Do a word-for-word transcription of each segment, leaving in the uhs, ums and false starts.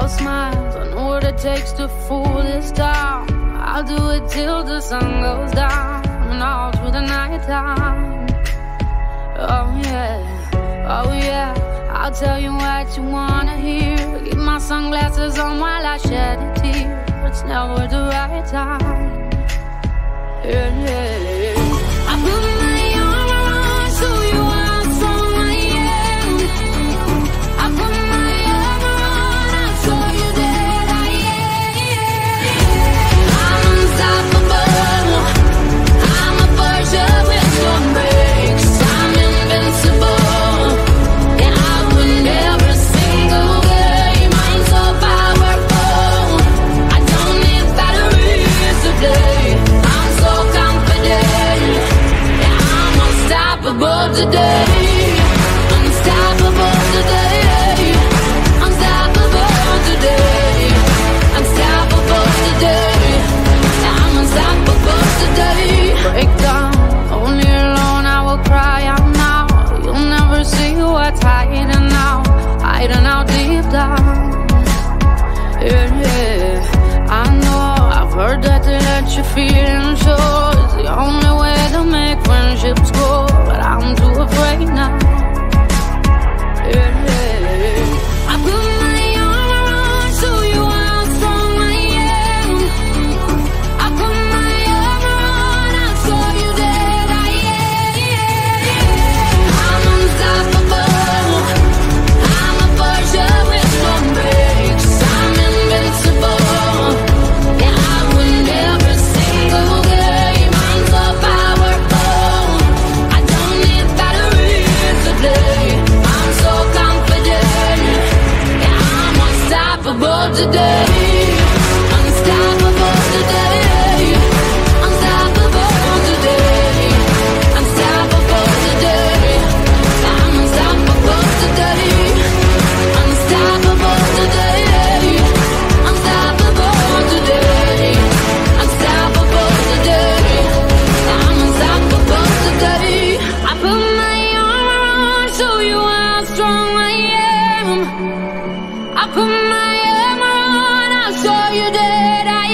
I'll smile, I know what it takes to fool this town. I'll do it till the sun goes down and all through the night time. Oh yeah, oh yeah, I'll tell you what you wanna hear. Keep my sunglasses on while I shed a tear. It's never the right time. Yeah, yeah. I put my arm around so you are strong I am. I put my arm around, I saw you that I am. I'm unstoppable. I'm a Porsche with no brakes. I'm invincible. Yeah, I win every single game. I'm so powerful. I don't need batteries to play. I'm so confident. Yeah, I'm unstoppable today. Unstoppable today. Unstoppable today. Unstoppable today. I'm unstoppable today. Break down, only alone I will cry out now. You'll never see what's hiding out, hiding out deep down. Yeah, yeah, I know, I've heard that to let you feel and show is the only way to make friendships grow, but I'm too afraid now. Yeah, yeah, I put my arm around so you how strong I am. I put my arm around, I saw you that I am. I'm unstoppable. I'm a Porsche with no brakes. I'm invincible. Yeah, I win every single game. I'm so powerful. I don't need batteries to play. I'm so confident. Yeah, I'm unstoppable today. Unstoppable today. Unstoppable today. Unstoppable today. I'm unstoppable today. Unstoppable today. Unstoppable today. Unstoppable today. I'm unstoppable today. I put my arm around, show you how strong I am. I put my arm around, I'll show you that I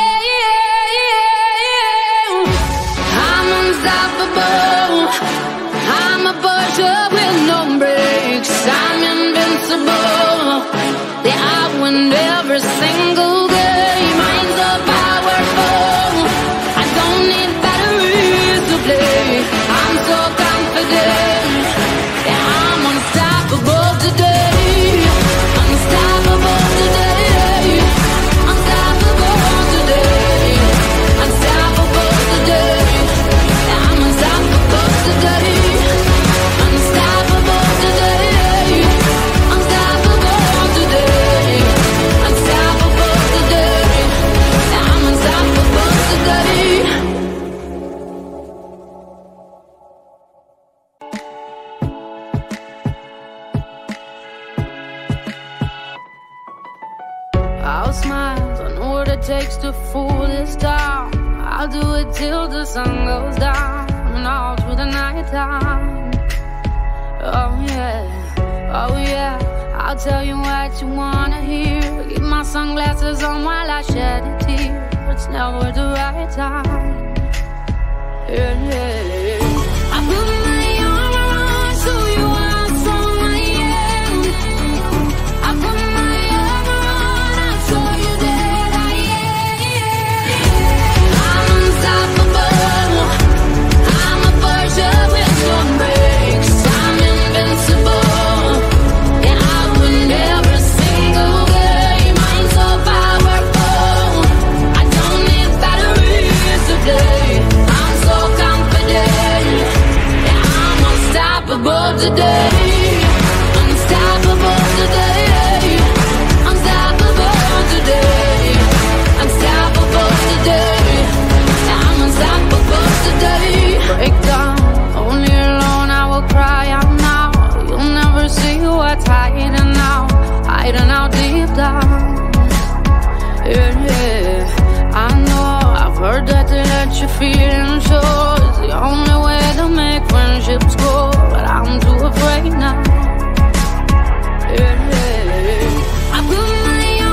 am. I'm unstoppable. I'm a Porsche with no brakes. I'm invincible. Yeah, I win every single game. I'm so powerful. I don't need batteries to play. I'm so confident. Yeah, I'm unstoppable today. Unstoppable today. Unstoppable today. Unstoppable today. Yeah, I'm unstoppable today. Unstoppable today. Unstoppable today. Unstoppable today. Yeah, I'm unstoppable today. I'll smile, I know what it takes to fool this town. I'll do it till the sun goes down and all through the night time. Oh yeah, oh yeah, I'll tell you what you wanna hear. Keep my sunglasses on while I shed a tear. It's never the right time. Yeah, yeah, I put my arm around so you how strong I am. I put my arm around, I saw you that I am. I'm unstoppable. I'm a Porsche with no brakes. I'm invincible. Yeah, I win every single game. I'm so powerful. I don't need batteries to play. I'm so confident. Yeah, I'm unstoppable today. Unstoppable today. Unstoppable today. Unstoppable today. Yeah, I'm unstoppable today. Break down, only alone I will cry out now. You'll never see what's hiding out, hiding out deep down. Yeah, yeah, I know, I've heard that to let you feel and show is the only way to make friendships grow, but I'm too afraid now. Yeah, yeah, I put my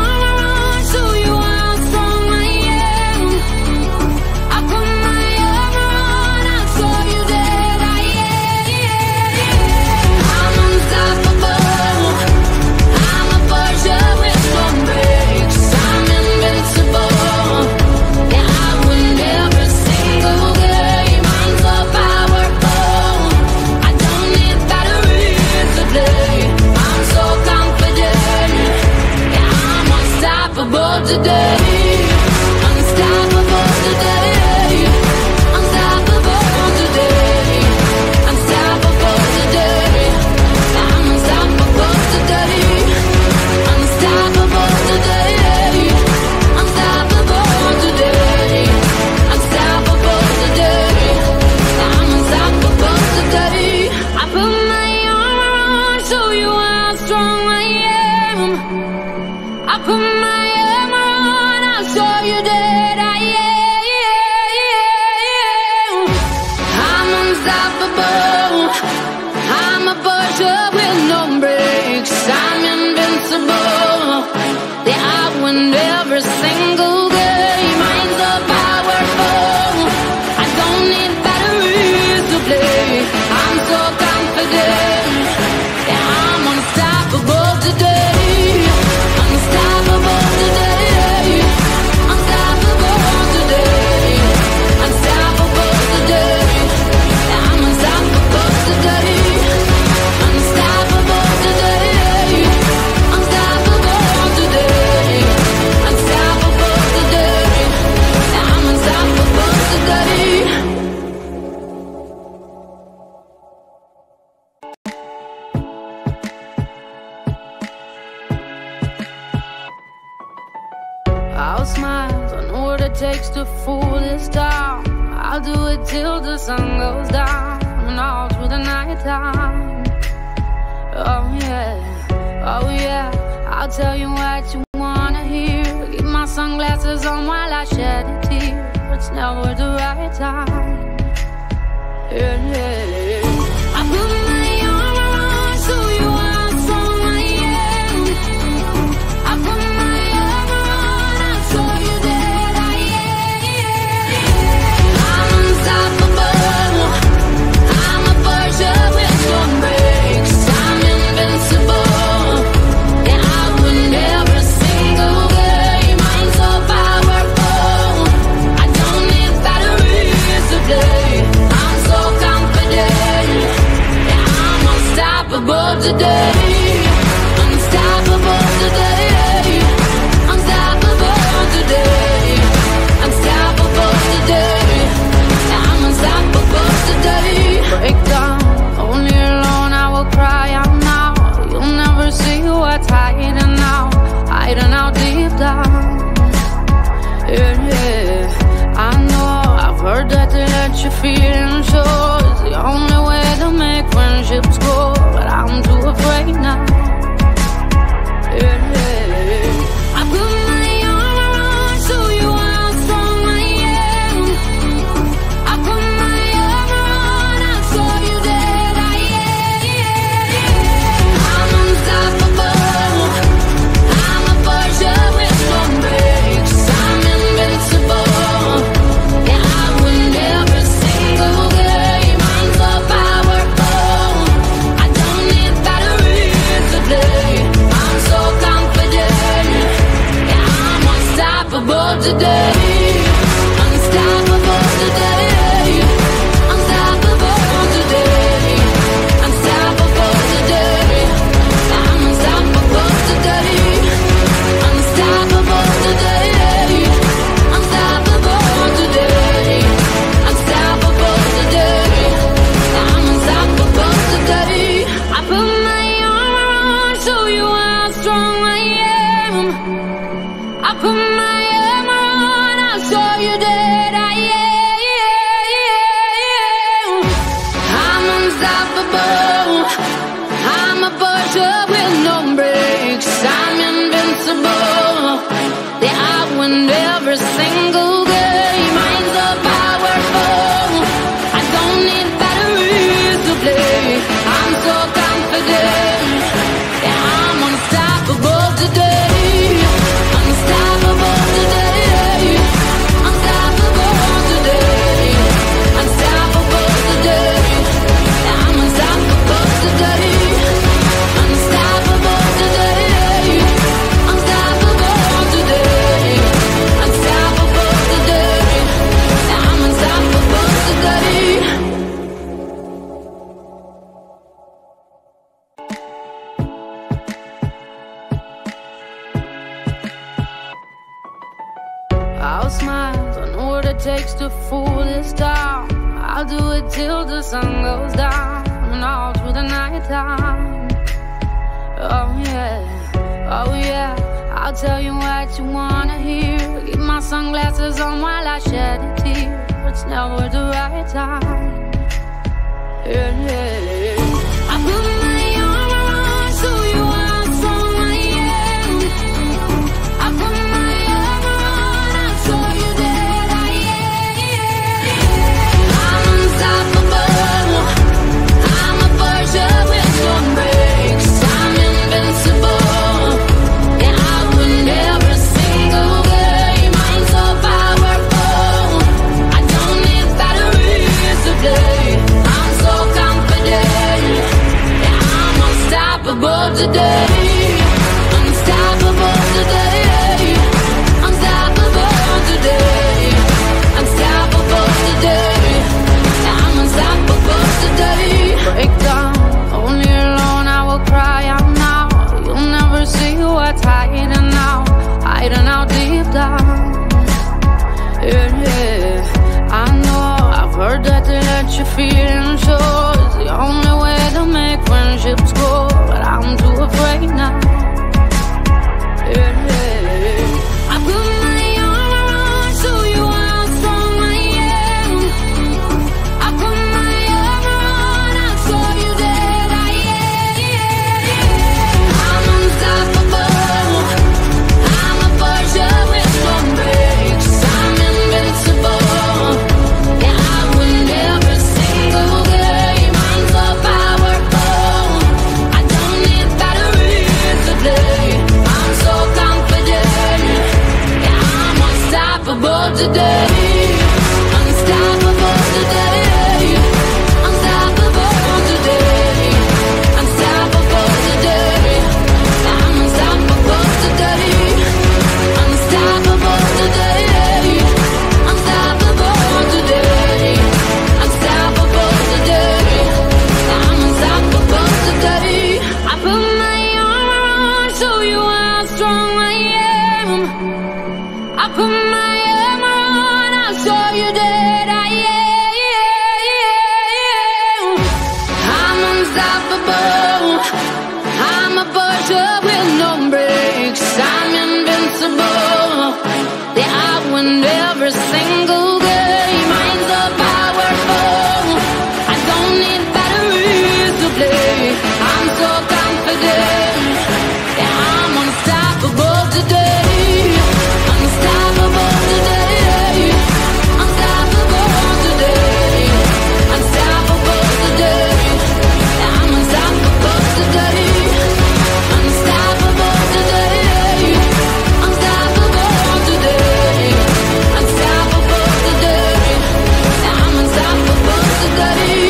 unstoppable. I'm a Porsche with no brakes. I'm invincible. Yeah, I win every single game. I'm so powerful. I don't need batteries to play. I'm so confident. Yeah, I'm unstoppable today. Unstoppable today. Unstoppable today. Unstoppable today. Yeah, I'm unstoppable today. Unstoppable today. Unstoppable today. Unstoppable today. Yeah, I'm unstoppable today. I'll smile, I know what it takes to fool this town. I'll do it till the sun goes down and all through the night time. Oh yeah, oh yeah, I'll tell you what you wanna hear. Keep my sunglasses on while I shed a tear. It's never the right time. Yeah, yeah. I put my armor on so you are strong I am. I put my armor on, I show you that I am. I'm unstoppable. I'm a Porsche with no brakes. I'm invincible. Yeah, I win every single game. I'm so powerful. I don't need batteries to play. I'm so confident. Yeah, I'm unstoppable today. Unstoppable today. Unstoppable today. Unstoppable today. Yeah, I'm unstoppable today. Break down, only alone I will cry out now. You'll never see what's hiding out, hiding out deep down. Yeah, yeah, I know, I've heard that to let you feel and show is the only way to make friendships grow, but I'm too afraid now. Yeah, yeah, I put my armor on so you are how strong I am. I put my armor on, I'll show you that I am. I'm unstoppable. I'm a Porsche with no brakes. I'm invincible. Yeah, I win every single game. I'm so powerful. I don't need batteries to play. I'm so confident. Yeah, I'm unstoppable today. Unstoppable today. Unstoppable today. Unstoppable today. I'm unstoppable today. Unstoppable today. Unstoppable today. Unstoppable today. I'm unstoppable today. I put my armor on, show you how strong I am. I put my armor on, I'll show you that I am. I'm unstoppable. I'm a Porsche with no brakes. I'm invincible. Yeah, I win every single game. I'm so powerful. I don't need batteries to play. I'm so confident. Yeah, I'm unstoppable today. Unstoppable today. Unstoppable today. Unstoppable today. Yeah, I'm unstoppable today. Unstoppable today. Unstoppable today. Unstoppable today. Yeah, I'm unstoppable today. I'll smile, I know what it takes to fool this town. I'll do it till the sun goes down and all through the night time. Oh yeah, oh yeah, I'll tell you what you wanna hear. Keep my sunglasses on while I shed a tear. It's never the right time. Yeah, yeah, I put my armor on so you are how strong I am. I put my armor on, I'll show you that I am. I'm unstoppable. today. Unstoppable today. Unstoppable today. Unstoppable today. I'm unstoppable today. Break down, only alone I will cry out now. You'll never see what's hiding out, hiding out deep down. Yeah, yeah, I know, I've heard that they let you feel and show it's the only way to make friendships grow, but I'm too afraid now. Yeah, yeah, I put my armor on, show you how strong I am. I put my armor on, I'll show you that I am. I'm unstoppable. I'm a Porsche with no brakes. I'm invincible. Yeah, I win every single game. I'm so powerful. I don't need batteries to play. I'm so confident. Yeah, I'm unstoppable today. Unstoppable today. Unstoppable today. Unstoppable today. I'm unstoppable today. Unstoppable today. Unstoppable today. Unstoppable today. I'm unstoppable today. I put my armor on, show you how strong I am. I put my armor on, I'll show you that I am. I'm unstoppable. I'm a Porsche with no brakes. I'm invincible. Yeah, I win every single game. I'm so powerful. I don't need batteries to play. I'm so confident. Yeah, I'm unstoppable today. Unstoppable today. Unstoppable today. Unstoppable today. Yeah, I'm unstoppable today. Unstoppable today. Unstoppable today. Unstoppable today. Yeah, I'm unstoppable today.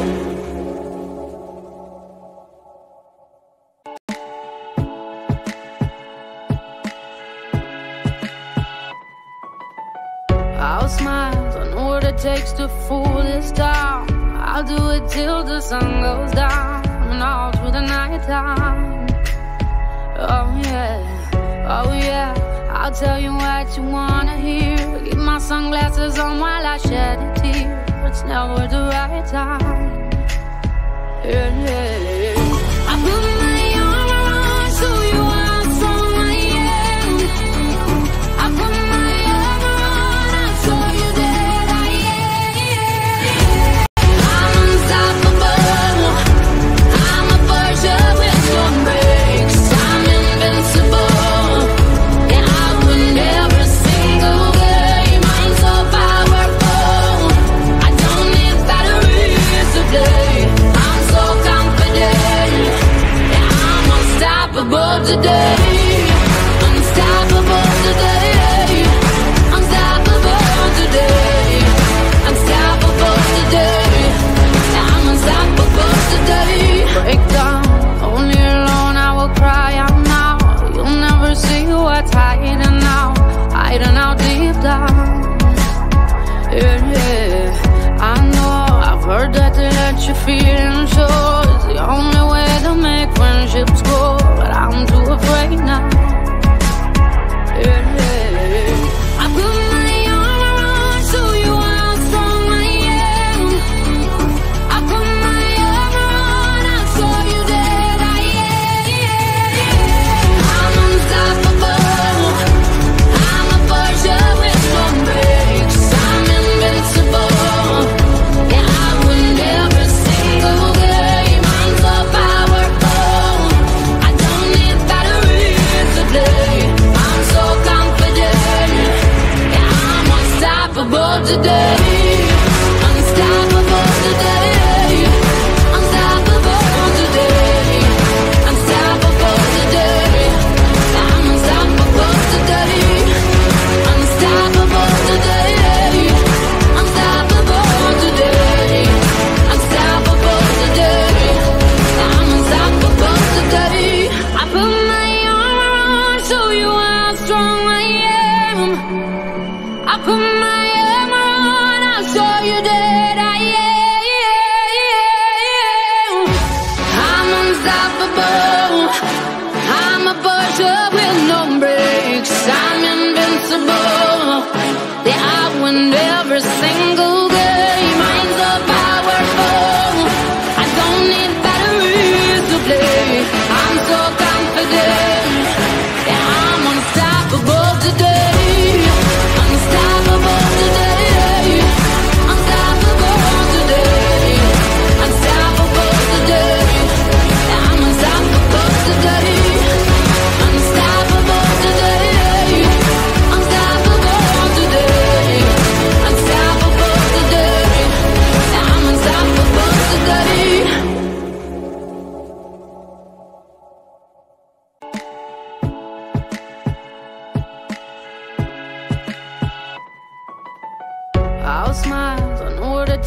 I'll smile, I know what it takes to fool this town. I'll do it till the sun goes down and all through the night time. Oh yeah, oh yeah, I'll tell you what you wanna hear. Keep my sunglasses on while I shed a tear. It's never the right time. Yeah, yeah, yeah. I put my armor on, show you how strong I am. I put my armor on, I'll show you that I am. I'm unstoppable. I'm a Porsche with no brakes. I'm invincible. Yeah, I win every single game. I'm so powerful. I don't need batteries to play. I'm so confident. Yeah, I'm unstoppable today. Unstoppable today. Unstoppable today. Unstoppable today. Yeah, I'm unstoppable today. Break down, only alone I will cry out now. You'll never see what's hiding out, hiding out deep down. Yeah, yeah, I know, I've heard that they let you feel and show it's the only way to make friendships grow, but I'm too afraid now. Yeah, yeah, I put my armor on, show you how strong I am. I put my armor on, I'll show you that I am. I'm unstoppable. I'm a Porsche with no brakes. I'm invincible. Yeah, I win every single game. I'm so powerful. I don't need batteries to play. I'm so confident.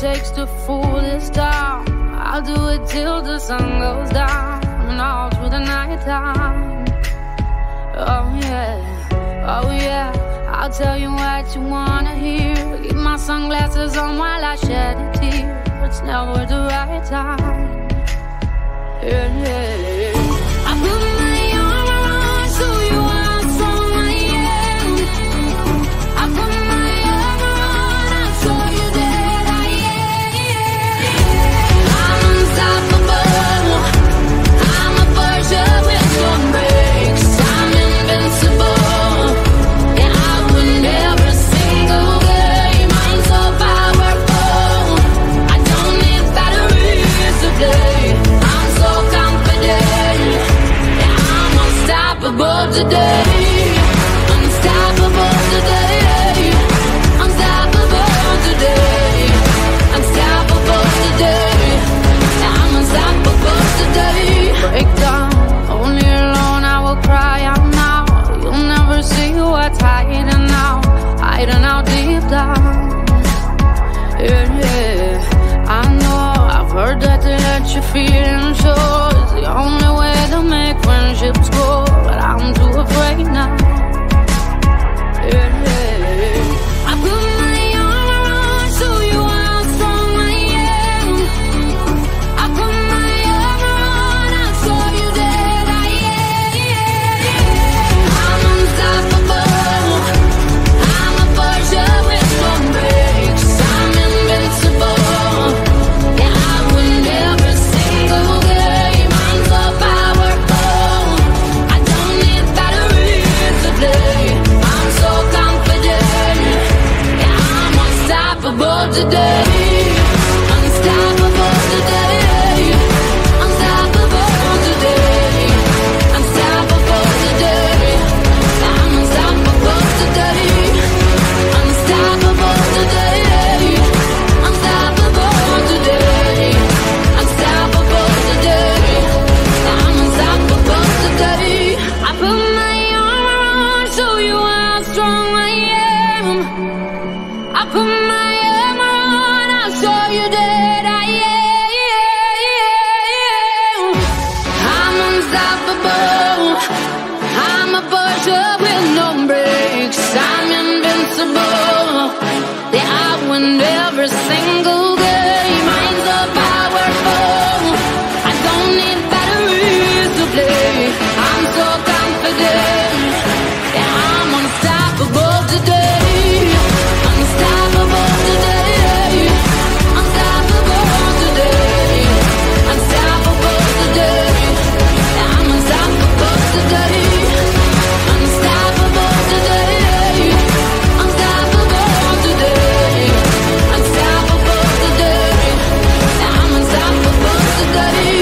takes to fool this town. I'll do it till the sun goes down and all through the night time. Oh yeah, oh yeah, I'll tell you what you wanna hear. Keep my sunglasses on while I shed a tear. It's never the right time. Yeah, yeah, yeah. I put my arm around so you how strong I am. I put my arm around and show you that I am. I'm unstoppable. I'm a Porsche with no brakes. I'm invincible. Yeah, I win every single game. I'm so powerful. I don't need batteries to play. I'm so confident. Yeah, I'm unstoppable today. Unstoppable today. Unstoppable today. Unstoppable today. Yeah, I'm unstoppable today. Break down, only alone I will cry out now. You'll never see what's hiding out, hiding out deep down. Yeah, yeah, I know, I've heard that they let you feel and show it's the only way to make friendships grow, but I'm too afraid now. Yeah, yeah, I put my arm around so you how strong I am. I put my arm around and show you that I am. I'm unstoppable. I'm a Porsche with no brakes. I'm invincible. Yeah, I win every single game. I'm so powerful. I don't need batteries to play. I'm so confident. Yeah, I'm unstoppable today. Unstoppable today. Unstoppable today. Unstoppable today. I'm unstoppable today. Unstoppable today. Unstoppable today. Unstoppable today. I'm unstoppable today. I put my arm around, show you how strong I am. I put my arm around, I'll show you that I am. I'm unstoppable. I'm a Porsche with no brakes. I'm invincible. Yeah, I win every single game. I'm so powerful. I don't need batteries to play. I'm so confident. Yeah, I'm unstoppable today. Unstoppable today. Unstoppable today. Unstoppable today. Yeah, I'm unstoppable today. Unstoppable today. Unstoppable today. Unstoppable today. Yeah, I'm unstoppable today.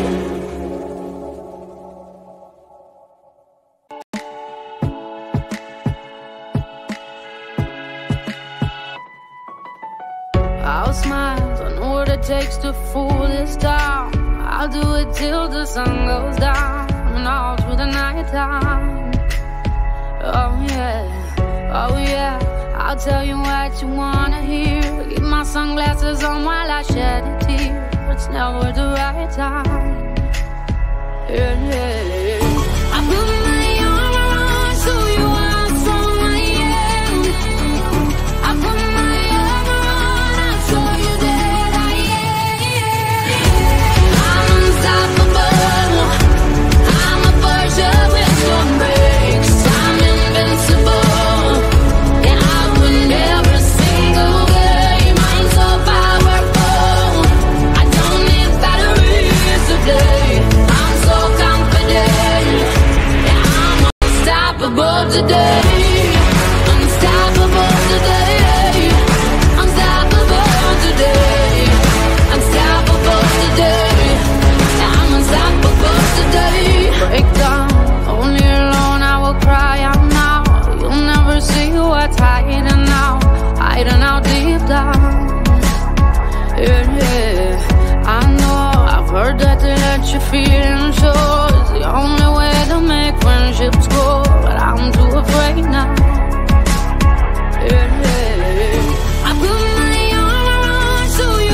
I'll smile, I know what it takes to fool this town. I'll do it till the sun goes down and all through the night time. Oh yeah, oh yeah, I'll tell you what you wanna hear. Keep my sunglasses on while I shed a tear. It's never the right time. Yeah, yeah, yeah. I put my arm around so you how strong I am. I put my arm around and show you that I am. I'm unstoppable. I'm a Porsche with no brakes. I'm invincible. Yeah, I win every single game. I'm so powerful. I don't need batteries to play. I'm so confident. Yeah, I'm unstoppable today. Unstoppable today. Unstoppable today. Unstoppable today. Yeah, I'm unstoppable today. Break down, only alone I will cry out now. You'll never see what's hiding out, hiding out deep down. Yeah, yeah, I know, I've heard that they let you feel and show it's the only way to make friendships grow, but I'm too afraid now. Yeah, yeah, I put my arm around so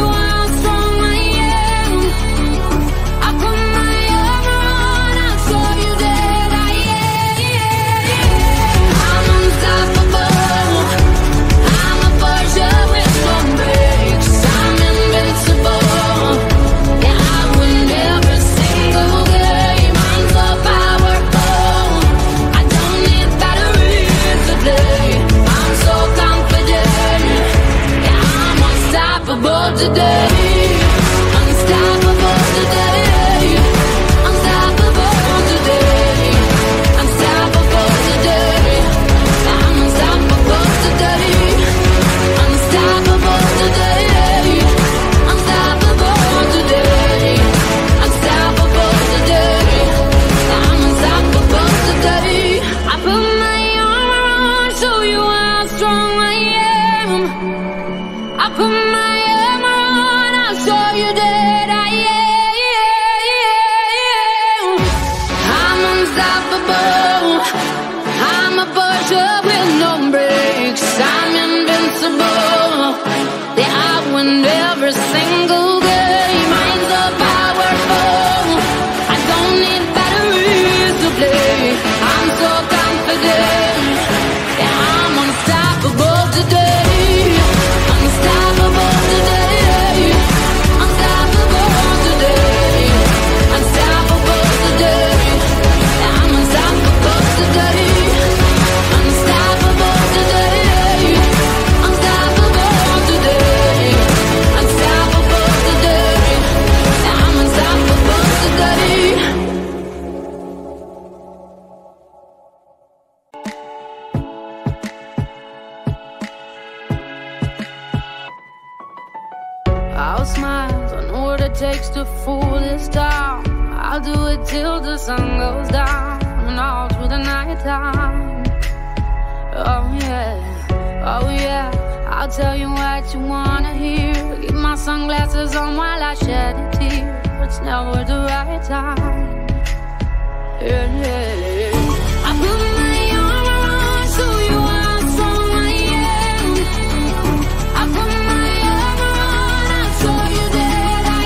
fool this town. I'll do it till the sun goes down and all through the night time. Oh yeah, oh yeah, I'll tell you what you wanna hear. Keep my sunglasses on while I shed a tear. It's never the right time. Yeah, yeah, yeah. I put my arm around so you how strong I am. I put my arm around, I show you that I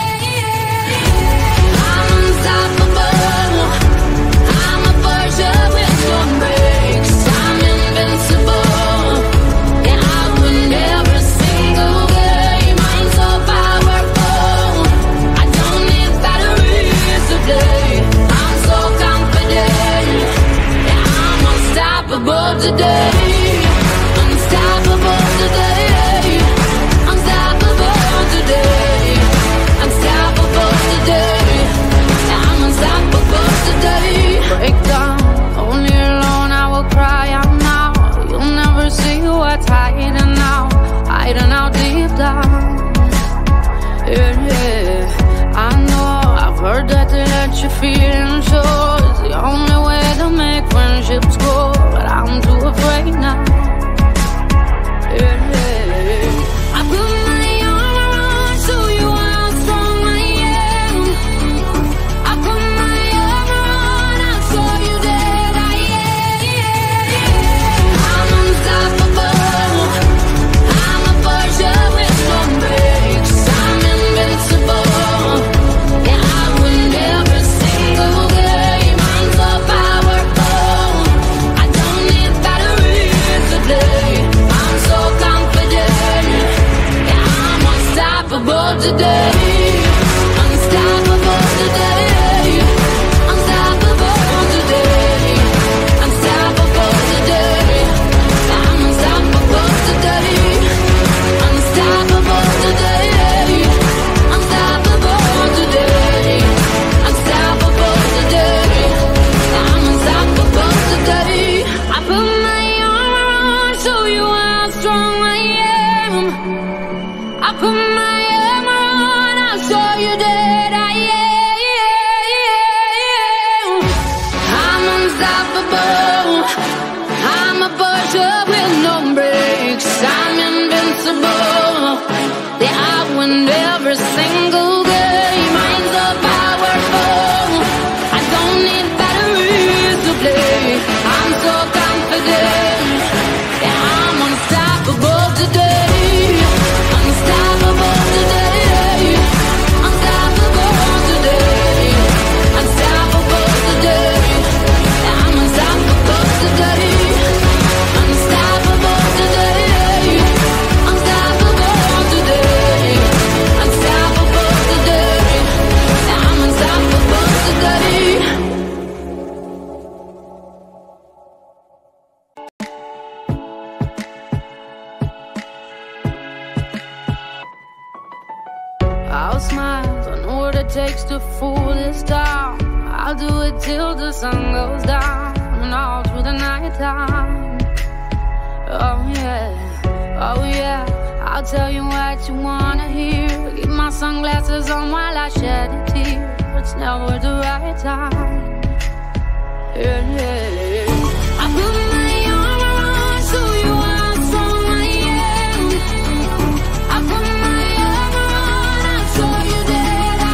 am. I'm unstoppable. I'm a Porsche with no brakes. I'm invincible. Yeah, I win every single game. I'm so powerful. I don't need batteries to play. I'm so confident. Yeah, I'm unstoppable today. Unstoppable today. Unstoppable today. Unstoppable today. Yeah, I'm unstoppable today. Break down, only alone I will cry out now. You'll never see what's hiding now, hiding out deep down. Yeah, yeah, I know, I've heard that to let you feel and show is the only way to make friendships grow, but I'm too afraid now. Yeah, yeah, I put my arm around, show you how strong I am. I put my arm around, I'll show you that I am. I'm unstoppable. I'm a Porsche with no brakes. I'm invincible. Yeah, I win every single game. I'm so powerful. I don't need batteries to play. I'm so confident. Yeah, I'm unstoppable today. Unstoppable today. Unstoppable today. Unstoppable today. I'm unstoppable today. Unstoppable today. Unstoppable today. Unstoppable today. I'm unstoppable today. I put my arm around, show you how strong I am. I put my arm around, I'll show you that I am. I'm unstoppable. I'm a Porsche with no brakes. I'm invincible. Yeah, I win every single game. I'm so powerful. I don't need batteries to play. I'm so confident. Yeah, I'm unstoppable today. Unstoppable today. Unstoppable today. Unstoppable today. Yeah, I'm unstoppable today. Unstoppable today. Unstoppable today. Unstoppable today. Yeah, I'm unstoppable today. I'll smile, I know what it takes to fool this town. I'll do it till the sun goes down and all through the night time. Oh yeah, oh yeah, I'll tell you what you wanna hear. Keep my sunglasses on while I shed a tear. It's never the right time. Yeah, yeah, yeah. I put my arm around, show you how strong I am. I put my arm around, I'll show you that I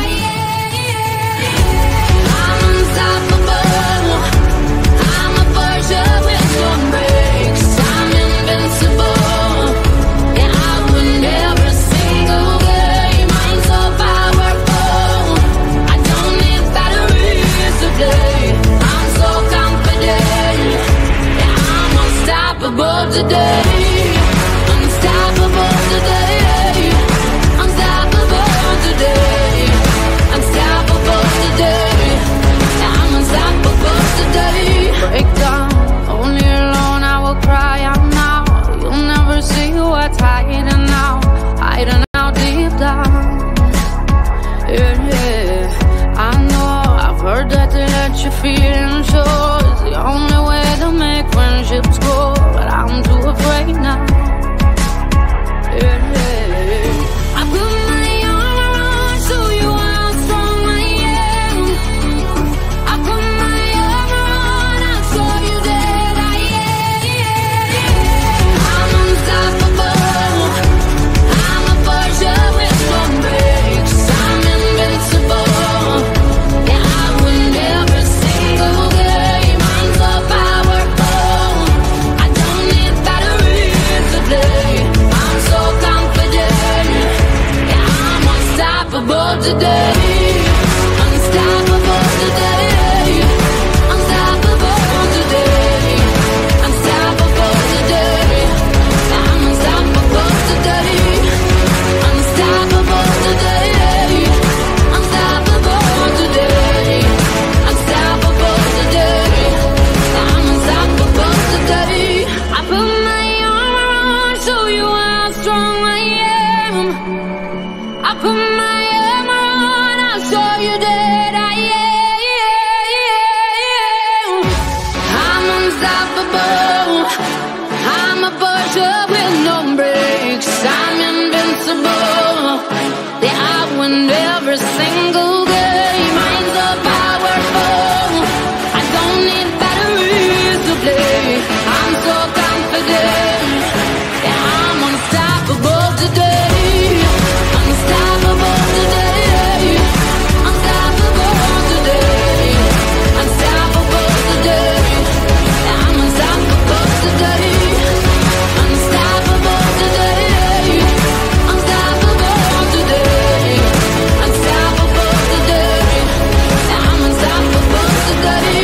am. I'm unstoppable. I'm a Porsche with no brakes. I'm invincible. Yeah, I win every single game. I'm so powerful. I don't need batteries to play. I'm so confident. Yeah, I'm unstoppable today. Unstoppable today. Unstoppable today. Unstoppable today. Yeah, I'm unstoppable today. Break down, only alone I will cry out now. You'll never see what's hiding now, hiding out deep down. Yeah, yeah, I know, I've heard that to let you feel and show is the only way to make friendships grow, but I'm too afraid now. Yeah, yeah, I put my arm around, show you how today. Unstoppable today. Unstoppable today. Unstoppable today. I'm unstoppable today. Unstoppable today. Unstoppable today. Unstoppable today. I'm unstoppable today. I put my armor on, show you how strong I am. I put my armor on, I'll show you that I am. I'm unstoppable. I'm a Porsche with no brakes. I'm invincible. Yeah, I win every single game. I'm so powerful. I don't need batteries to play. I'm so confident. Yeah, I'm unstoppable today. Unstoppable today. Unstoppable today. Unstoppable today. Yeah, I'm unstoppable today. Unstoppable today. Unstoppable today. Unstoppable today. Yeah, I'm unstoppable today.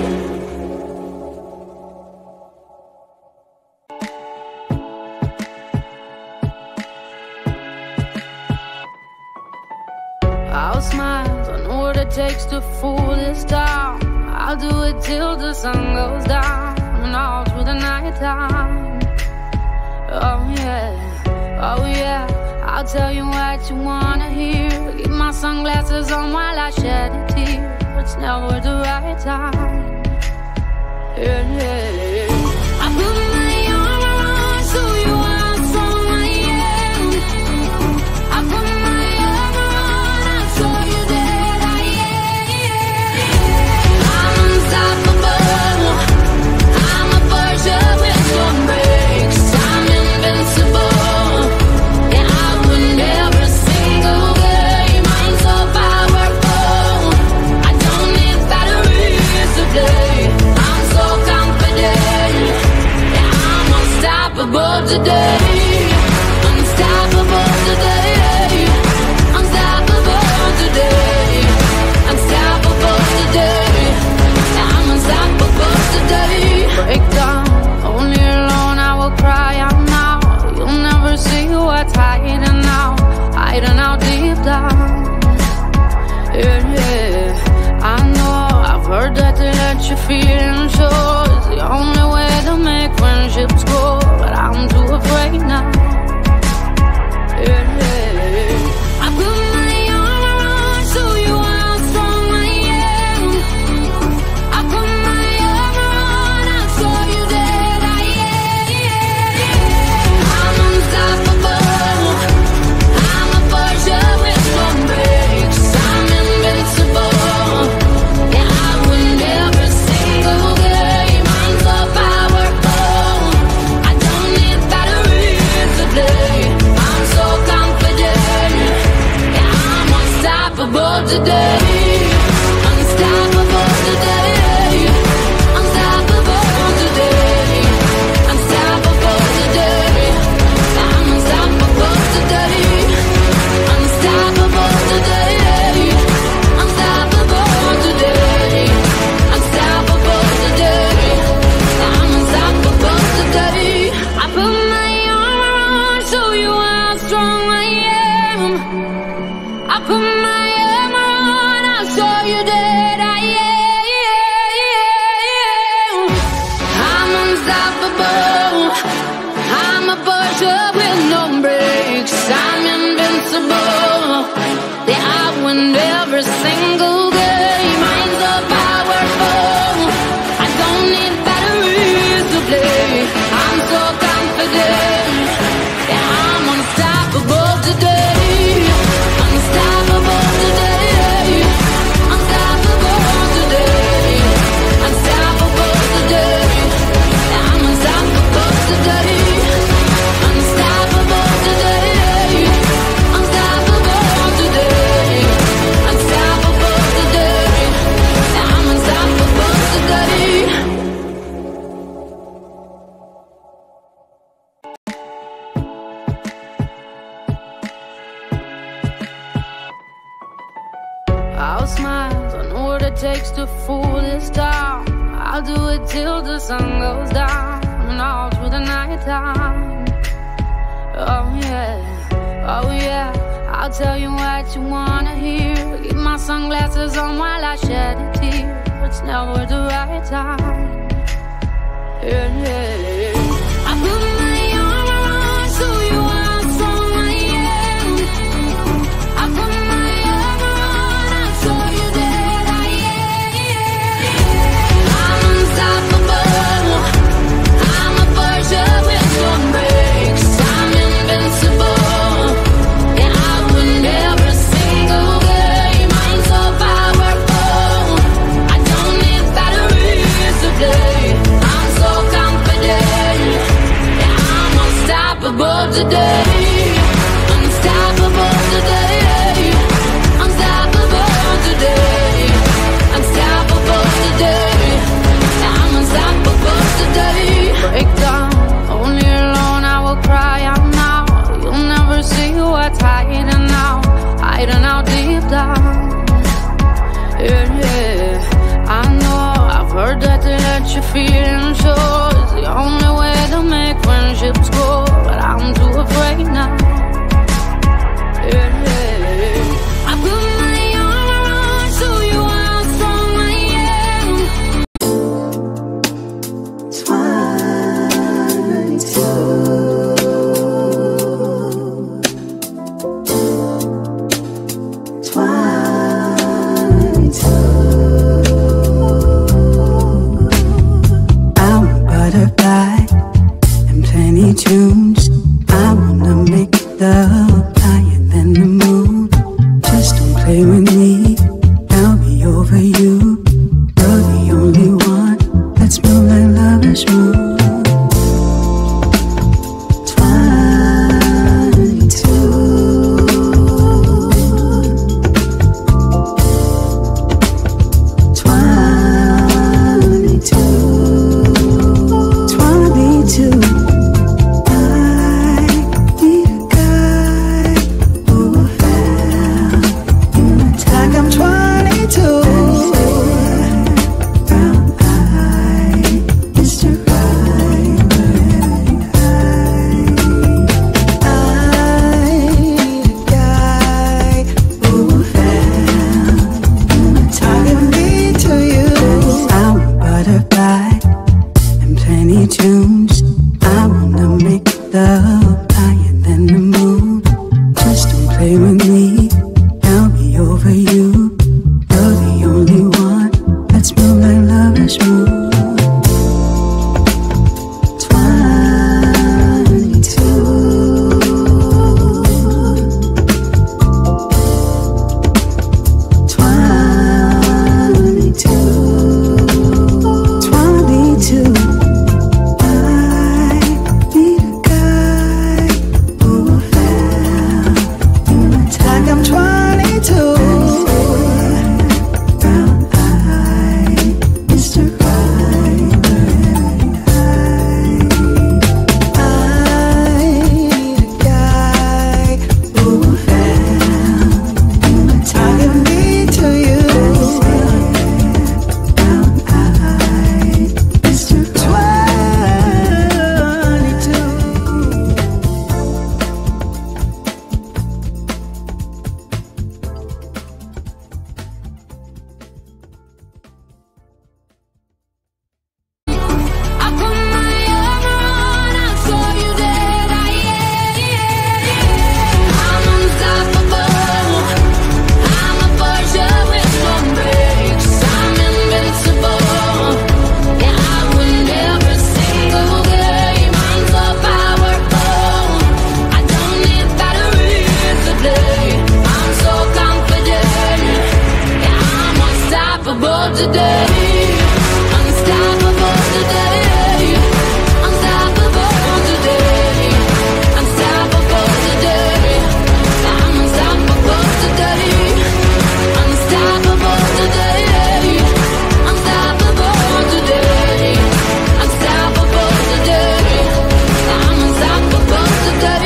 I'll smile, I know what it takes to fool this town. I'll do it till the sun goes down and all through the night time. Oh yeah, oh yeah, I'll tell you what you wanna hear. Keep my sunglasses on while I shed a tear. It's never the right time. Yeah, yeah, yeah. I put my armor on, show you how strong I am. I put my armor on, I'll show you that I am. I'm unstoppable. I'm a Porsche with no brakes. I'm invincible. Yeah, I win every single game. I'm so powerful. I don't need batteries to play. I'm so confident. Yeah, I'm unstoppable today. Unstoppable today. Unstoppable today. Unstoppable today. Yeah, I'm unstoppable today. Break down, only alone I will cry out now. You'll never see what's hiding now, hiding out deep down. Yeah, yeah, I know, I've heard that to let your feelings show is the only way to make friendships grow, but I'm too afraid now. Yeah, yeah, I put my armor on, show you how strong I am. I put my armor on, I'll show you that I am. I'm unstoppable. I'm a Porsche with no brakes. I'm invincible. Yeah, I win every single game. I'm so powerful. I don't need batteries to play. I'm so confident. Yeah, I'm unstoppable today. Unstoppable today. Unstoppable today. Unstoppable today. I'm unstoppable today. Unstoppable today. Unstoppable today. Unstoppable today. I'm unstoppable today. I put my armor on, show you how strong I am. I put my armor on, I'll show you that I am. I'm unstoppable. I'm a Porsche with no brakes. I'm invincible. Yeah, I win every single game. I'm so powerful. I don't need batteries to play. I'm so confident. Yeah, I'm unstoppable today. Unstoppable today. Unstoppable today. Unstoppable today. Yeah, I'm unstoppable today. Unstoppable today. Unstoppable today. Unstoppable I'll smile, I know what it takes to fool this town. I'll do it till the sun goes down and all through the night time. Oh yeah, oh yeah, I'll tell you what you wanna hear. Keep my sunglasses on while I shed a tear. It's never the right time. Yeah, yeah. I put my arm around so you are strong I am. I put my arm around and show you that I am. I'm unstoppable. I'm a Porsche with no brakes. I'm invincible. Yeah, I win every single game. I'm so powerful. I don't need batteries to play. I'm so confident. Yeah, I'm unstoppable today. Unstoppable today. Unstoppable today. Unstoppable today. I'm unstoppable today. Break down, only alone I will cry out now. You'll never see what's hiding out, hiding out deep down. Yeah, yeah, I know, I've heard that to let you feel and show is the only way to make friendships grow, but I'm too afraid now. Yeah, yeah, I put my arm around so you how strong I am. I'm a butterfly and plenty tunes. I wanna make love higher than the moon. Just don't play with me, I'll be over you. You're the only one, let's move like lovers move. Tunes. I wanna make love higher than the moon. Just don't play with me, I'll be over you. You're the only one, let's move like lovers move.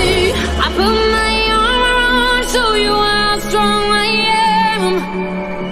I put my arm around, show you how strong I am.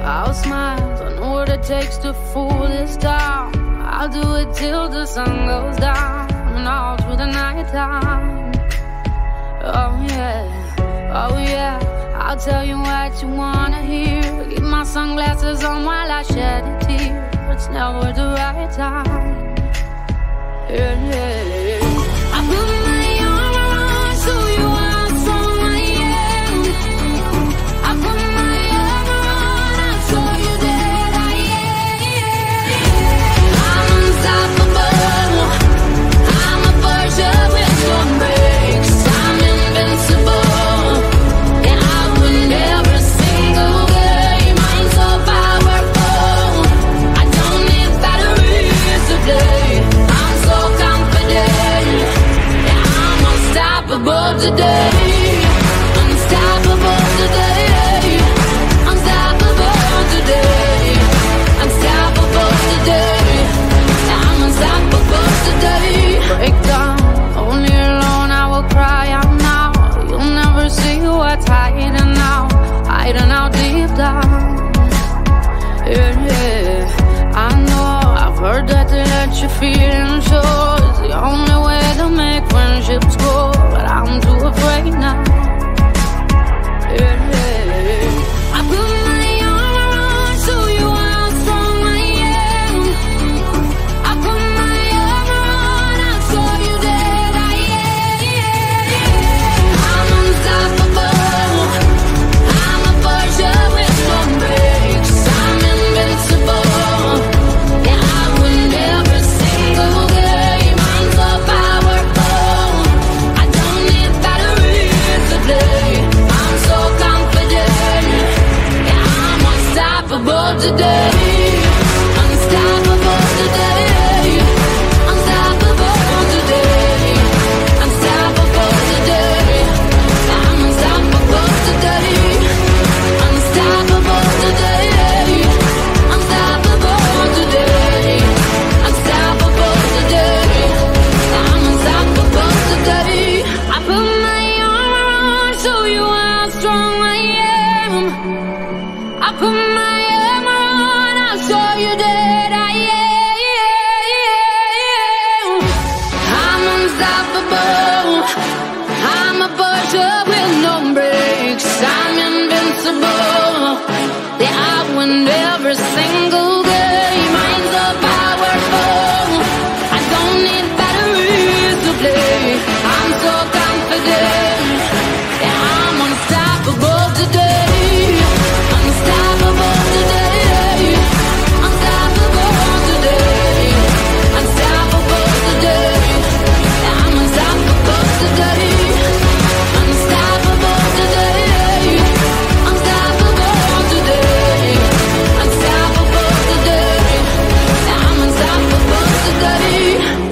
I'll smile, I know what it takes to fool this town. I'll do it till the sun goes down and all through the night time. Oh yeah, oh yeah, I'll tell you what you wanna hear. Keep my sunglasses on while I shed a tear. It's never the right time. Yeah, yeah. I put my arm around so you are strong I am. I put my arm around, I saw you that I am. I'm unstoppable. I'm a Porsche with no brakes. I'm invincible. Yeah, I win every single game. I'm so powerful. I don't need batteries to play. I'm so confident. Yeah, I'm unstoppable today. Unstoppable today. Unstoppable today. Unstoppable today. Yeah, I'm unstoppable today. Break down, only alone I will cry out now. You'll never see what's hiding out, hiding out deep down. Yeah, yeah, I know, I've heard that to let you feel and show is the only way to make friendships grow, but I'm too afraid now. Yeah, yeah, I put my arm around so you are strong I am. I put my arm around, I saw you that I am. I'm unstoppable. I'm a Porsche with no brakes. I'm invincible. Yeah, I win every single game. I'm so powerful. I don't need batteries to play. I'm so confident. Yeah, I'm unstoppable today. Unstoppable today. Unstoppable today. Unstoppable today. I'm unstoppable today. Unstoppable today. Unstoppable today. Unstoppable today. I'm unstoppable today. I put my arm around so you are strong I am. I put my arm around, I saw you that I am. I'm unstoppable. I'm a Porsche with no brakes. I'm invincible. Yeah, I win every single game. I'm so powerful. I don't need batteries to play. I'm so confident. Yeah, I'm unstoppable today. Unstoppable today. Unstoppable today. Unstoppable today. Yeah, I'm unstoppable today. Unstoppable today. Unstoppable today. Unstoppable today. Yeah, I'm unstoppable today.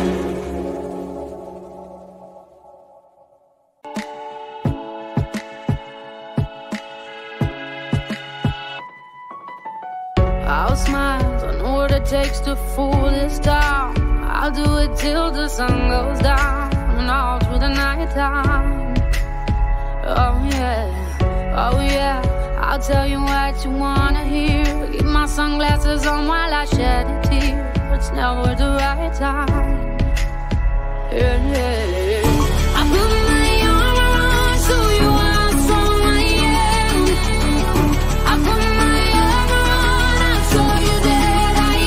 I'll smile, I know what it takes to fool this town. I'll do it till the sun goes down and all through the night time. Oh yeah, oh yeah, I'll tell you what you wanna hear. Keep my sunglasses on while I shed a tear. It's never the right time. Yeah, yeah, I put my arm around so you are strong I am. I put my arm around, I saw you that I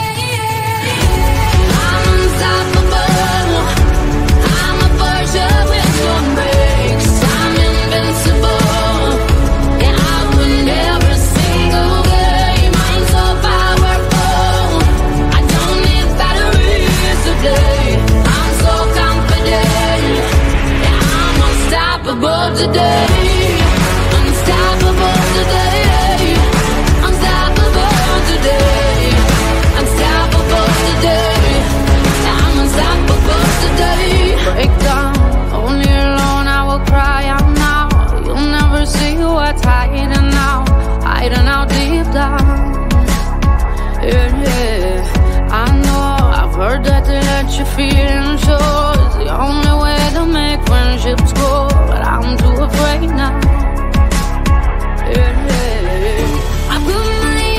am. I'm unstoppable. I'm a Porsche with no brakes. I'm invincible. Yeah, I win every single game. I'm so powerful. I don't need batteries to play. I'm so confident. Yeah, I'm unstoppable today. Unstoppable today. Unstoppable today. Unstoppable today. Yeah, I'm unstoppable today. Break down, only alone I will cry out now. You'll never see what's hiding out, hiding out deep down. Yeah, yeah, I know, I've heard that to let you feel and show is the only way to make friendships grow, but I'm too afraid now. Yeah, yeah, I put my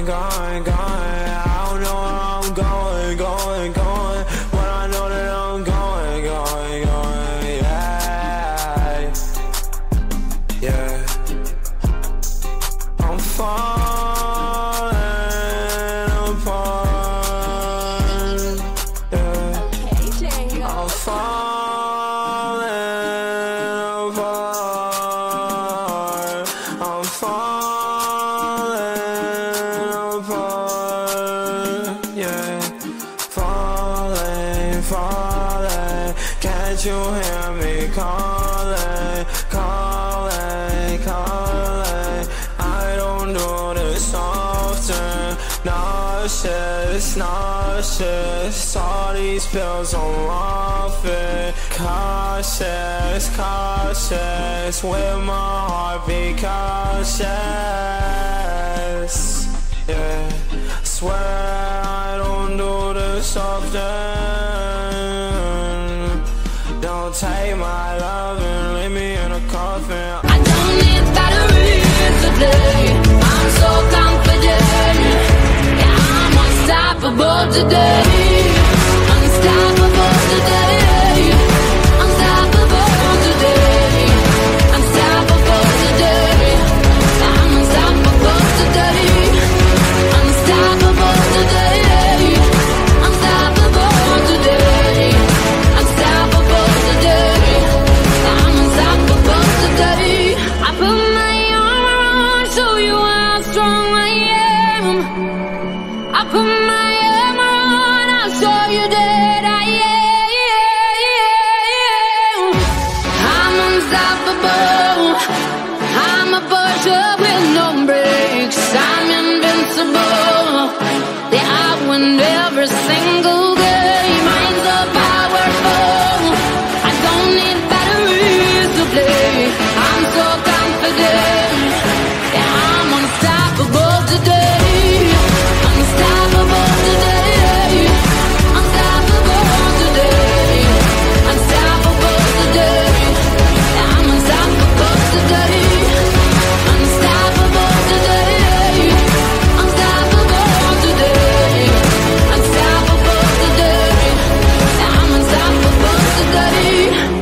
going, going, going. I don't know where I'm going, going, going, but I know that I'm going, going, going. Yeah, yeah. I'm falling apart. Yeah. I'm falling apart. I'm falling apart. Yeah. Falling, falling. Can't you hear me calling, calling, calling? I don't do this often. Nauseous, nauseous. All these pills I'm off it. Cautious, cautious. With my heart be cautious. Yeah, swear I don't do this often. Don't take my love and leave me in a coffin. I don't need batteries today. I'm so confident. Yeah, I'm unstoppable today. Unstoppable today. Unstoppable today. Unstoppable today. I'm unstoppable today. Unstoppable today. Unstoppable today. Unstoppable today. I'm unstoppable today. I put my armor on, show you how strong I am. I put my armor on, I'll show you that I am. I'm unstoppable. I'm a Porsche with no brakes. I'm invincible. Yeah, I win every single game. I'm so powerful. I don't need batteries to play. I'm so confident. Yeah, I'm unstoppable today. Unstoppable today. Unstoppable today. Unstoppable today. Yeah, I'm unstoppable today. Unstoppable today. Unstoppable today. Unstoppable today. Yeah, I'm unstoppable today.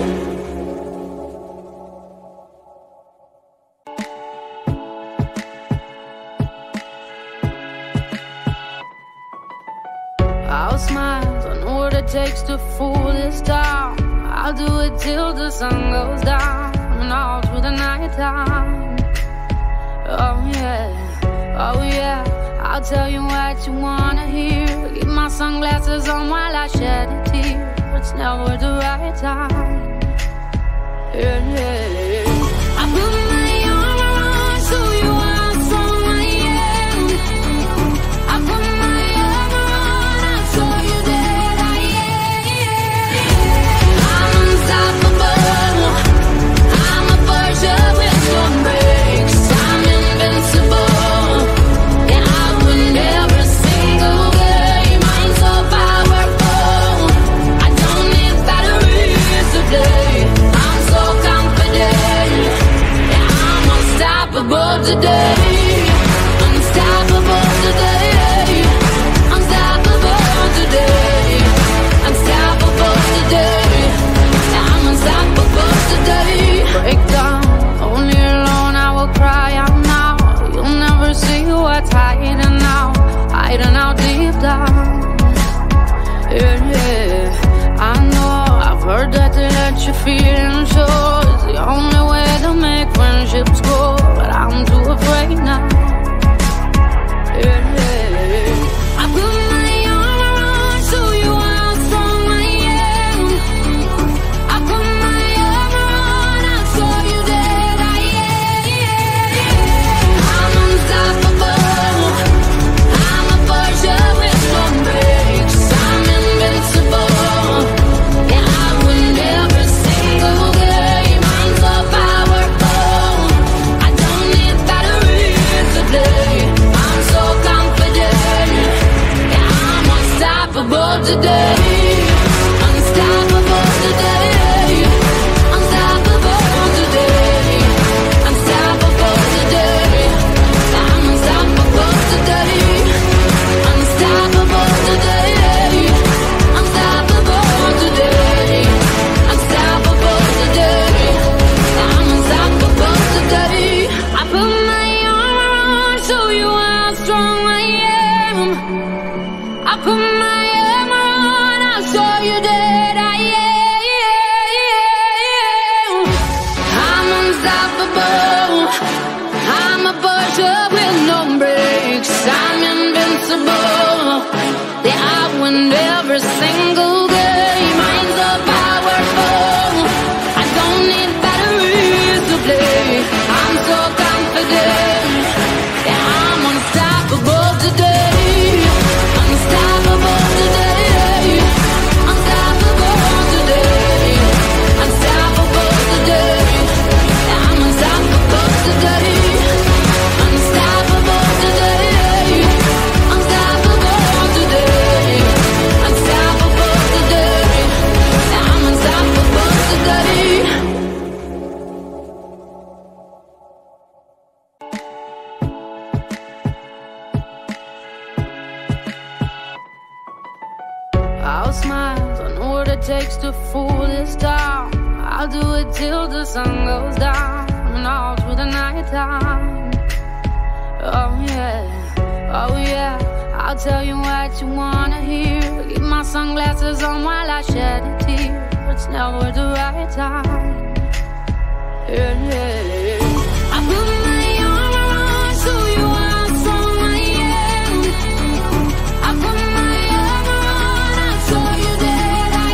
I'll smile, I know what it takes to fool this town. I'll do it till the sun goes down and all through the night time. Oh yeah, oh yeah, I'll tell you what you wanna hear. Keep my sunglasses on while I shed a tear. It's never the right time. Yeah, yeah, yeah. I put my armor on, show you how strong I am. I put my armor on, I'll show you that I am. I'm unstoppable. I'm a Porsche with no brakes. I'm invincible. Yeah, I win every single game. I'm so powerful. I don't need batteries to play. I'm so confident. Yeah, I'm unstoppable today. Unstoppable today. Unstoppable today. Unstoppable today. Yeah, I'm unstoppable today. Break down, only alone I will cry out now. You'll never see what's hiding out, hiding out deep down. Yeah, yeah, I know, I've heard that to let you feel and show is the only way to make friendships grow, but I'm too afraid now. Yeah, yeah, I put my armor on, show you how strong I am. I put my armor on, I'll show you that I am. I'm unstoppable. I'm a Porsche with no brakes. I'm invincible. Yeah, I win every single game. I'm so powerful. I don't need batteries to play. I'm so confident. Yeah, I'm unstoppable today. Unstoppable today. Unstoppable today. Unstoppable today. I'm unstoppable today. am. I put my armor on, I'll show you that I am. I'm unstoppable. I'm a Porsche with no brakes. I'm invincible. Yeah, I win every single game. I'm so powerful. I don't need batteries to play. I'm so confident. Yeah, I'm unstoppable today. Unstoppable today. Unstoppable today. Unstoppable today. Yeah, I'm unstoppable today. Unstoppable today. Unstoppable today. Unstoppable today. Yeah, I'm unstoppable today. I'll smile, I know what it takes to fool this town. I'll do it till the sun goes down and all through the night time. Oh yeah, oh yeah, I'll tell you what you wanna hear. Keep my sunglasses on while I shed a tear. It's never the right time. Yeah, yeah, yeah. I put my armor on so you are strong I am. I put my armor on, I'll show you that I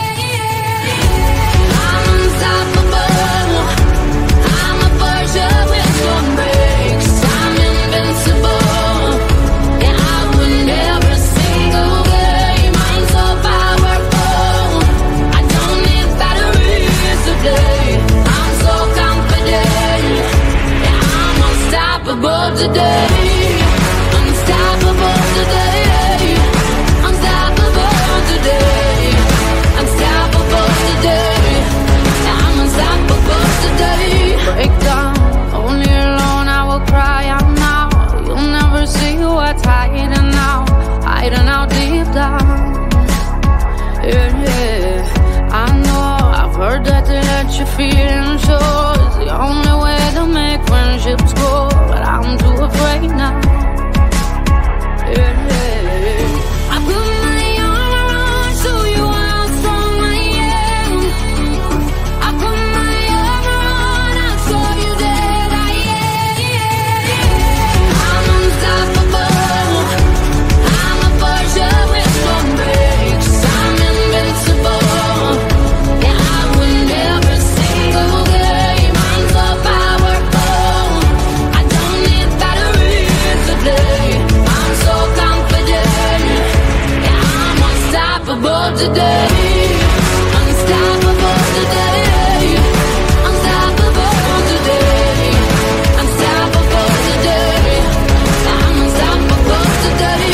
am. I'm unstoppable. I'm a Porsche with no brakes. I'm invincible. Yeah, I win every single game. I'm so powerful. I don't need batteries to play. I'm so confident. Yeah, I'm unstoppable today. Unstoppable today. Unstoppable today. Unstoppable today. Yeah, I'm unstoppable today. Break down, only alone I will cry out now. You'll never see what's hiding out, hiding out deep down. Yeah, yeah, I know, I've heard that they let you feel and show it's the only way to make friendships grow, but I'm too afraid now. Yeah, yeah, I put my armor on so you are how strong I am. I put my armor on, I'll show you that I am. I'm unstoppable. I'm a Porsche with no brakes. I'm invincible. Yeah, I win every single game. I'm so powerful. I don't need batteries to play. I'm so confident. Yeah, I'm unstoppable today. Unstoppable today. Unstoppable today. Unstoppable today. I'm unstoppable today.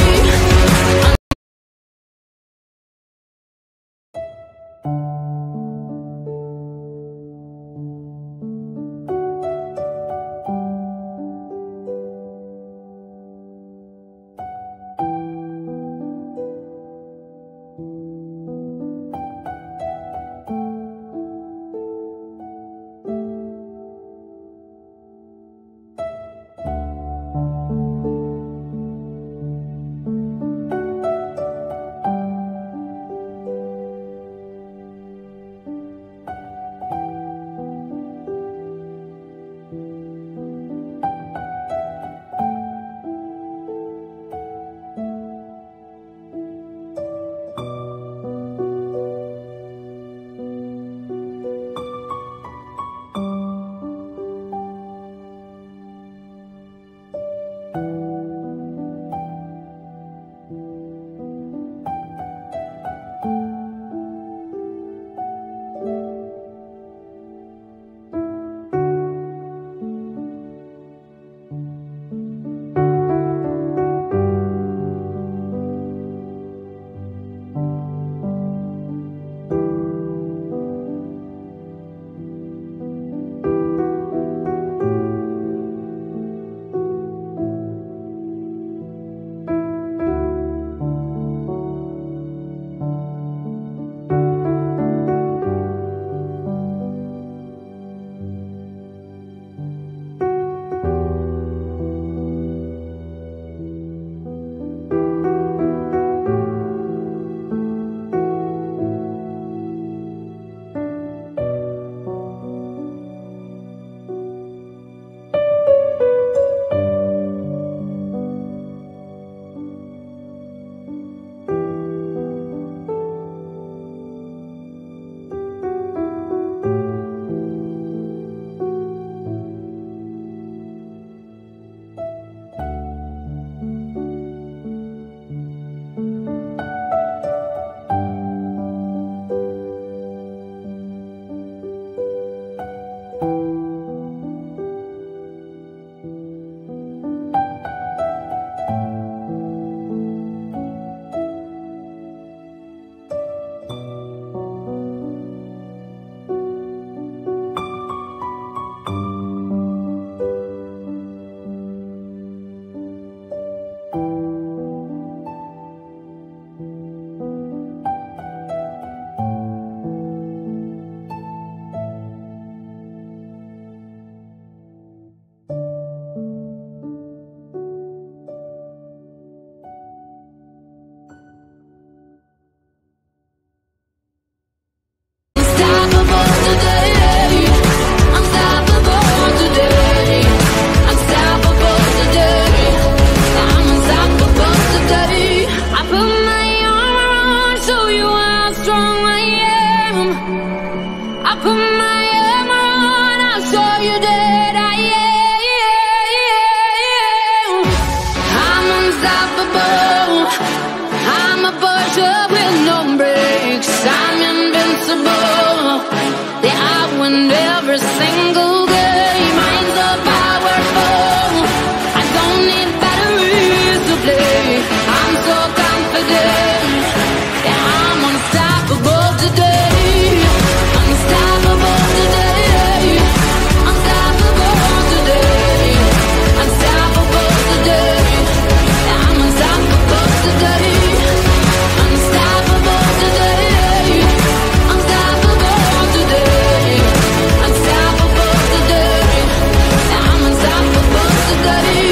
unstoppable. I'm a Porsche with no brakes. I'm invincible. Yeah, I win every single game. I'm so powerful. I don't need batteries to play. I'm so confident. Yeah, I'm unstoppable today. Unstoppable today. Unstoppable today. Unstoppable today. Yeah, I'm unstoppable today. Unstoppable today. Unstoppable today. Unstoppable today. Yeah, I'm unstoppable today.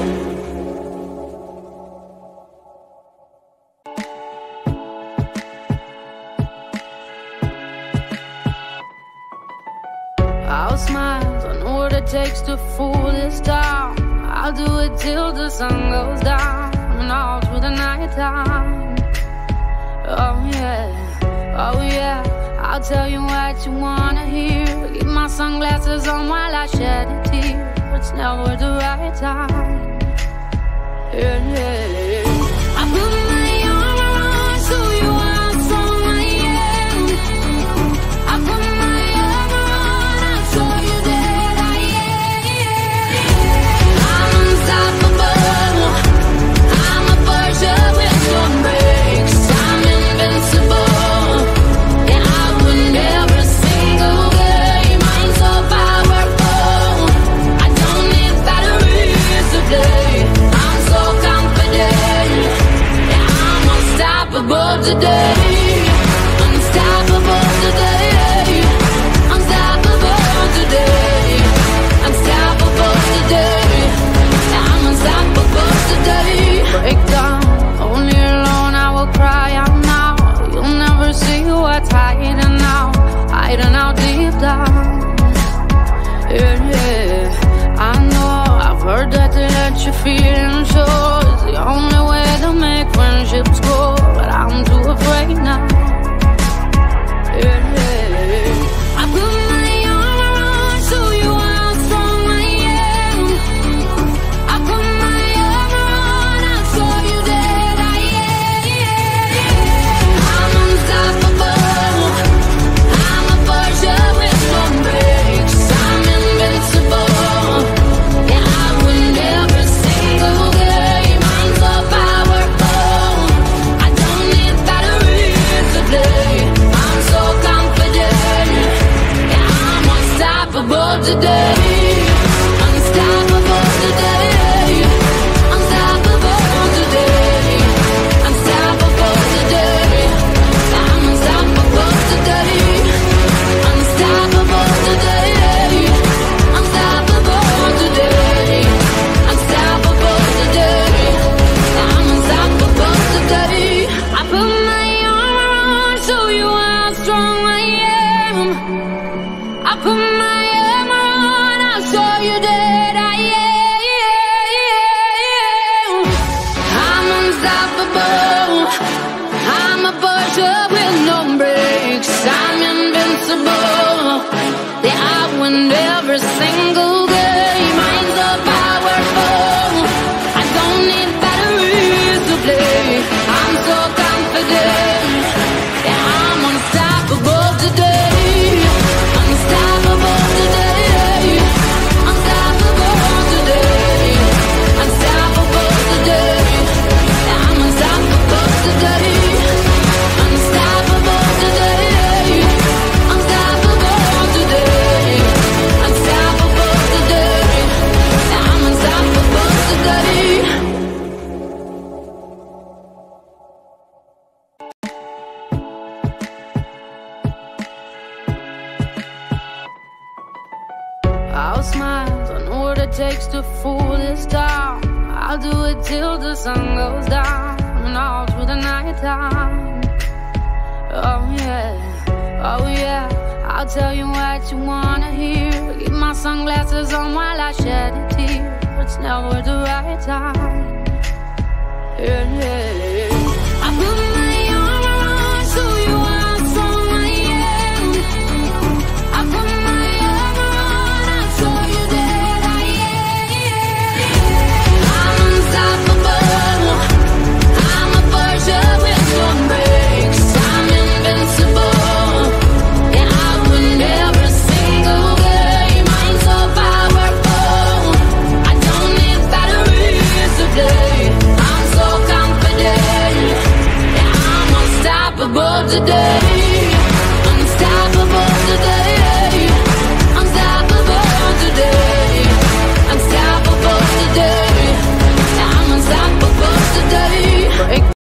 I'll smile, I know what it takes to fool this town. I'll do it till the sun goes down and all through the night time. Oh yeah, oh yeah, I'll tell you what you wanna hear. Keep my sunglasses on while I shed a tear. It's never the right time. Yeah, yeah. I put my armor on so you are strong I am. I put my armor on, I'll show you that I am. I'm unstoppable. I'm a Porsche with no brakes. I'm invincible. Yeah, I win every single game. I'm so powerful. I don't need batteries to play. I'm so confident. Yeah, I'm unstoppable today. Unstoppable today. Unstoppable today. Unstoppable today. Yeah, I'm unstoppable today. Break down, only alone I will cry out now. You'll never see what's hiding out, hiding out deep down. Yeah, yeah. I know, I've heard that to let you feel and show is the only way to make friendships grow, but I'm too afraid now. Yeah, yeah. I put my armor on so you are how strong I am. I put my armor on, I'll show you that I am. I'm unstoppable. I'm a Porsche with no brakes. I'm invincible. Yeah, I win every single game. I'm so powerful. I don't need batteries to play. I'm so confident. Yeah, I'm unstoppable today. Unstoppable today. Unstoppable today. Unstoppable today. I'm unstoppable today. Unstoppable today. Unstoppable today. Unstoppable today. I'm unstoppable today. I put my armor on so you are how strong I am. I put my armor on, I'll show you that I am. I'm unstoppable. I'm a Porsche with no brakes. I'm invincible. Yeah, I win every single game. I'm so powerful. I don't need batteries to play. I'm so confident. Yeah, I'm unstoppable today. Unstoppable today. Unstoppable today. Unstoppable today. Yeah, I'm unstoppable today. Unstoppable today. Unstoppable today. Unstoppable today. Yeah, I'm unstoppable today. I'll smile, I know what it takes to fool this town. I'll do it till the sun goes down and all through the night time. Oh yeah, oh yeah, I'll tell you what you wanna hear. Keep my sunglasses on while I shed a tear. It's never the right time. Yeah, yeah. I put my armor on so you are how strong I am. I put my armor on, I'll show you that I am. I'm unstoppable. today.